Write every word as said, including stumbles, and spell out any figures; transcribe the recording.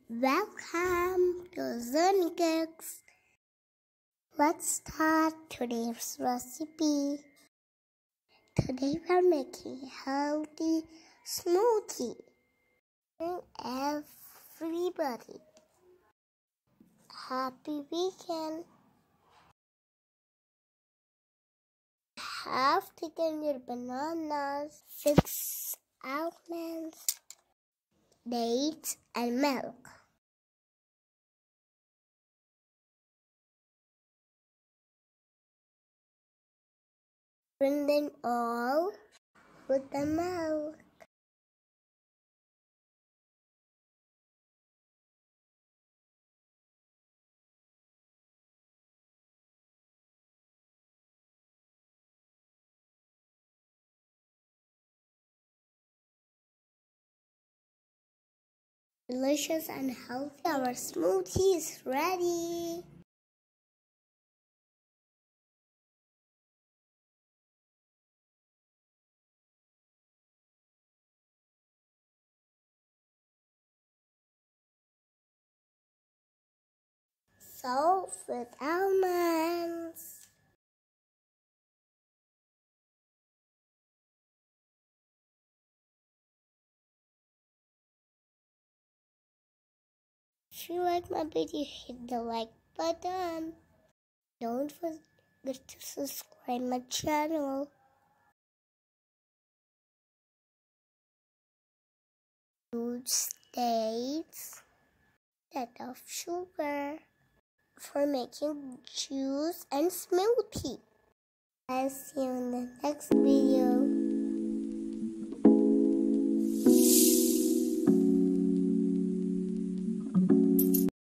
Welcome to Zony Cooks. Let's start today's recipe. Today we're making a healthy smoothie. Everybody, happy weekend. Have taken your bananas, six almonds, dates, and milk. Blend them all with the milk. Delicious and healthy, our smoothie is ready. Serve with almonds. If you like my video, hit the like button. Don't forget to subscribe my channel. Use dates instead of sugar for making juice and smoothie. I'll see you in the next video.